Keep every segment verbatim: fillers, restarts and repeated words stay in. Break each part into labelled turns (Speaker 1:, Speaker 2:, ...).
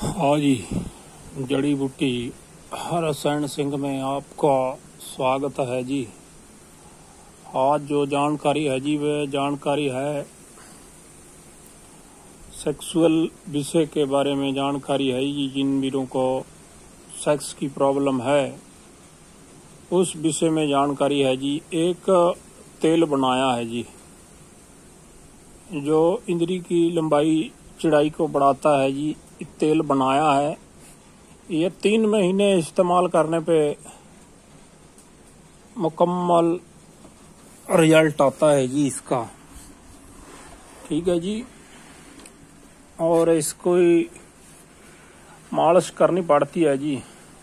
Speaker 1: हाँ जी, जड़ी बूटी रसायन सिंह में आपका स्वागत है जी। आज जो जानकारी है जी वह जानकारी है सेक्सुअल विषय के बारे में जानकारी है जी। जिन वीरों को सेक्स की प्रॉब्लम है उस विषय में जानकारी है जी। एक तेल बनाया है जी जो इंद्री की लंबाई चौड़ाई को बढ़ाता है जी। तेल बनाया है, ये तीन महीने इस्तेमाल करने पे मुकम्मल रिजल्ट आता है जी इसका। ठीक है जी। और इसको मालिश करनी पड़ती है जी,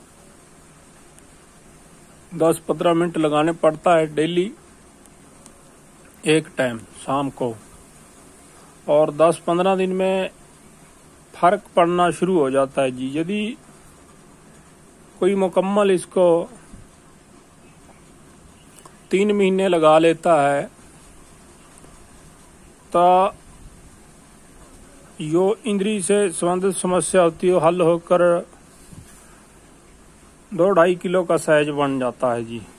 Speaker 1: दस पंद्रह मिनट लगाने पड़ता है डेली एक टाइम शाम को। और दस पंद्रह दिन में फर्क पड़ना शुरू हो जाता है जी। यदि कोई मुकम्मल इसको तीन महीने लगा लेता है तो यो इंद्री से संबंधित समस्या होती है हल होकर दो ढाई किलो का साइज बन जाता है जी।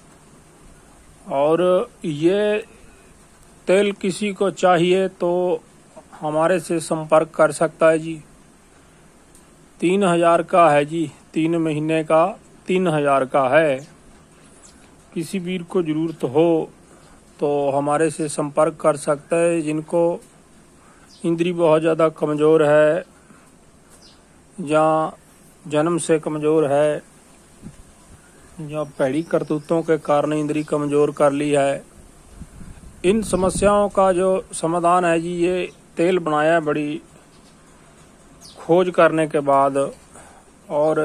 Speaker 1: और ये तेल किसी को चाहिए तो हमारे से संपर्क कर सकता है जी। तीन हजार का है जी, तीन महीने का तीन हजार का है। किसी वीर को जरूरत हो तो हमारे से संपर्क कर सकता है। जिनको इंद्री बहुत ज़्यादा कमज़ोर है या जन्म से कमज़ोर है या भैड़ी करतूतों के कारण इंद्री कमज़ोर कर ली है, इन समस्याओं का जो समाधान है जी ये तेल बनाया बड़ी खोज करने के बाद। और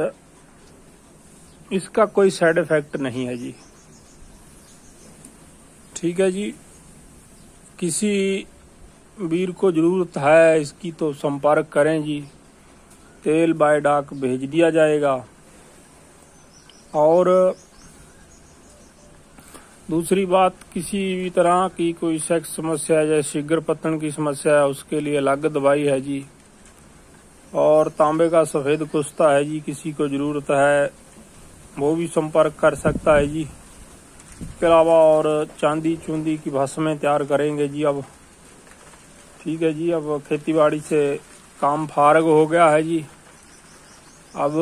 Speaker 1: इसका कोई साइड इफेक्ट नहीं है जी। ठीक है जी। किसी वीर को जरूरत है इसकी तो संपर्क करें जी। तेल बाय डाक भेज दिया जाएगा। और दूसरी बात, किसी भी तरह की कोई सेक्स समस्या जैसे शीघ्र पतन की समस्या है उसके लिए अलग दवाई है जी। और तांबे का सफेद कुश्ता है जी, किसी को जरूरत है वो भी संपर्क कर सकता है जी। इसके अलावा और चांदी चूंदी की भस्में तैयार करेंगे जी अब। ठीक है जी। अब खेतीबाड़ी से काम फारग हो गया है जी। अब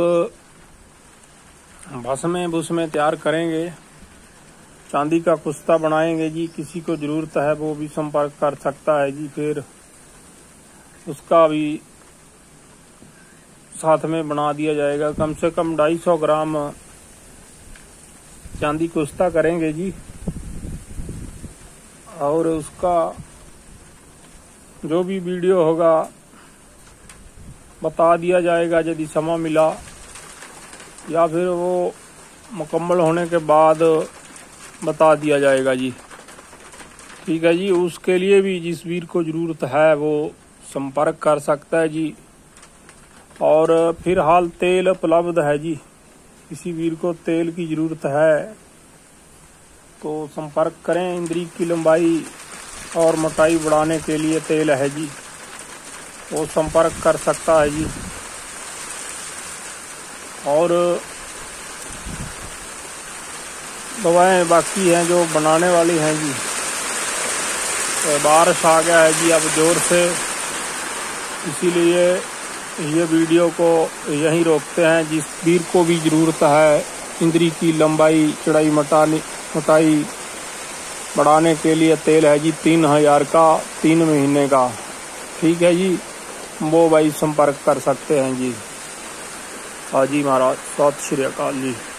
Speaker 1: भस्में भुस्में तैयार करेंगे, चांदी का कुश्ता बनाएंगे जी। किसी को जरूरत है वो भी संपर्क कर सकता है जी। फिर उसका भी साथ में बना दिया जाएगा। कम से कम ढाई सौ ग्राम चांदी कुश्ता करेंगे जी। और उसका जो भी वीडियो होगा बता दिया जाएगा यदि समय मिला, या फिर वो मुकम्मल होने के बाद बता दिया जाएगा जी। ठीक है जी। उसके लिए भी जिस वीर को जरूरत है वो संपर्क कर सकता है जी। और फिलहाल तेल उपलब्ध है जी। किसी वीर को तेल की जरूरत है तो संपर्क करें। इंद्री की लंबाई और मोटाई बढ़ाने के लिए तेल है जी, वो संपर्क कर सकता है जी। और दवाएं बाकी हैं जो बनाने वाली हैं जी। तो बारिश आ गया है जी अब जोर से, इसीलिए ये वीडियो को यहीं रोकते हैं। जिस वीर को भी जरूरत है इंद्री की लंबाई चौड़ाई मोटाने मोटाई बढ़ाने के लिए तेल है जी तीन हजार का तीन महीने का। ठीक है जी। वो भाई संपर्क कर सकते हैं जी। हाँ जी महाराज, सत श्री अकाल जी।